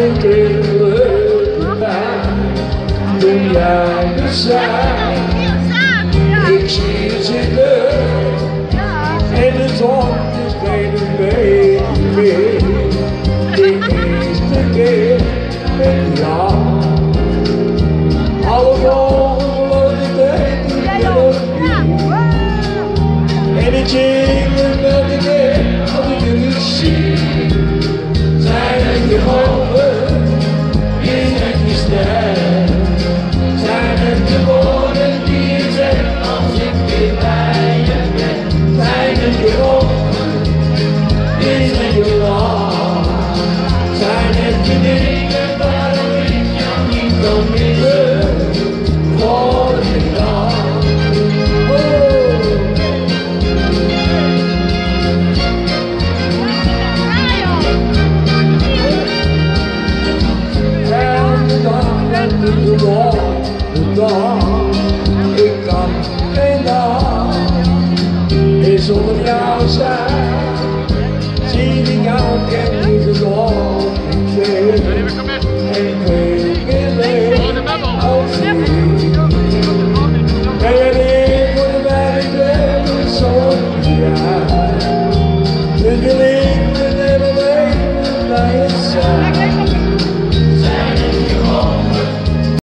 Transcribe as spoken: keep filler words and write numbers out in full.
en tegelijkertijd ben jij de zij. Ik zie je zitten en de zon is geen beetje meer. De eerste keer met jou. Alle volgende die tijd die melodie. En het chillen dat ik heb als ik jullie zie. Zijn het je handen, is het je stijl. Zijn het de woorden die je zegt als ik weer bij je ben. Zijn het je ogen, is het je lach. Zijn het je dingen waarom ik jou niet kan missen. Voor de dag. De dag, de dag, ik kan geen dag meer zonder jou zijn. Zie ik jou, ken ik het nog niet meer.